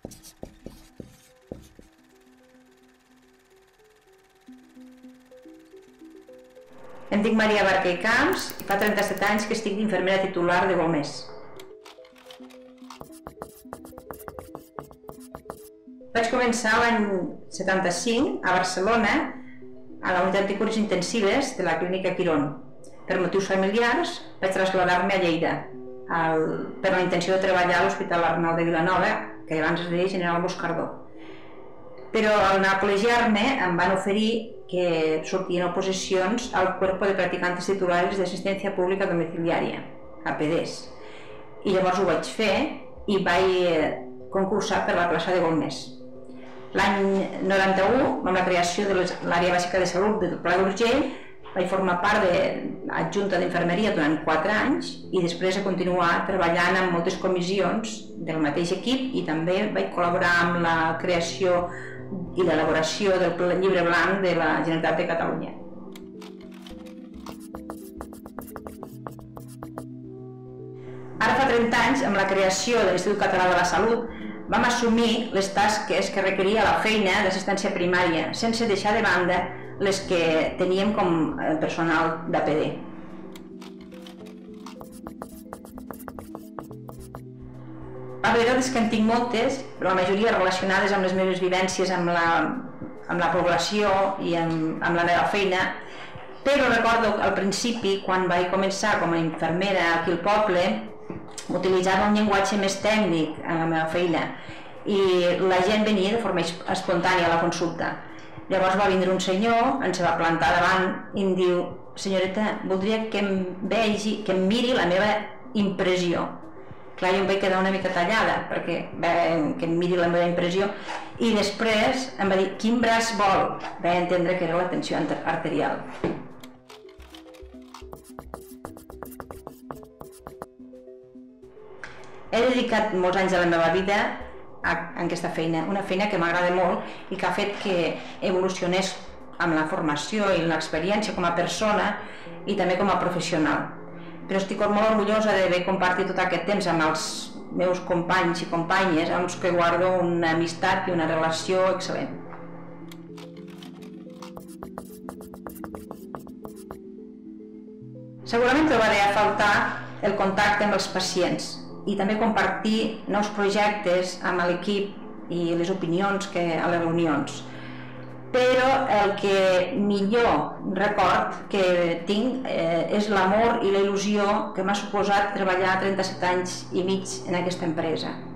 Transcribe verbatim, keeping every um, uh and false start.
Em dic Maria Barca i Camps i fa trenta-set anys que estic d'infermera titular de Golmés. Vaig començar l'any setanta-cinc a Barcelona a la unitat de cures intensives de la clínica Quirón. Per motius familiars vaig traslladar-me a Lleida per la intenció de treballar a l'Hospital Arnau de Vilanova, que abans es deia General Boscardó. Però al anar a col·legiar-me em van oferir que sortien oposicions al Cuerpo de Practicantes Titulares de Asistencia Pública Domiciliària, A P D E S. I llavors ho vaig fer i vaig concursar per la plaça de Golmés. L'any noranta-u, amb la creació de l'àrea bàsica de salut del Pla d'Urgell, vaig formar part de l'adjunta d'infermeria durant quatre anys i després de continuar treballant en moltes comissions del mateix equip i també vaig col·laborar amb la creació i l'elaboració del llibre blanc de la Generalitat de Catalunya. Ara fa trenta anys, amb la creació de l'Institut Català de la Salut, vam assumir les tasques que requeria la feina d'assistència primària, sense deixar de banda les que teníem com personal d'A P D. La veritat és que en tinc moltes, però la majoria relacionades amb les meves vivències amb la població i amb la meva feina, però recordo al principi, quan vaig començar com a infermera aquí al poble, utilitzava un llenguatge més tècnic en la meva feina i la gent venia de forma espontània a la consulta. Llavors va vindre un senyor, ens va plantar davant i em diu: senyoreta, voldria que em vegi, que em miri la meva impressió. Clar, jo em vaig quedar una mica tallada perquè que em miri la meva impressió i després em va dir: quin braç vol? Vaig entendre que era la tensió arterial. He dedicat molts anys de la meva vida a aquesta feina, una feina que m'agrada molt i que ha fet que evolucionés amb la formació i l'experiència com a persona i també com a professional. Però estic molt orgullosa d'haver compartit tot aquest temps amb els meus companys i companyes amb els que guardo una amistat i una relació excel·lent. Segurament trobaré a faltar el contacte amb els pacients i també compartir nous projectes amb l'equip i les opinions a les reunions. Però el que millor record que tinc és l'amor i la il·lusió que m'ha suposat treballar trenta-set anys i mig en aquesta empresa.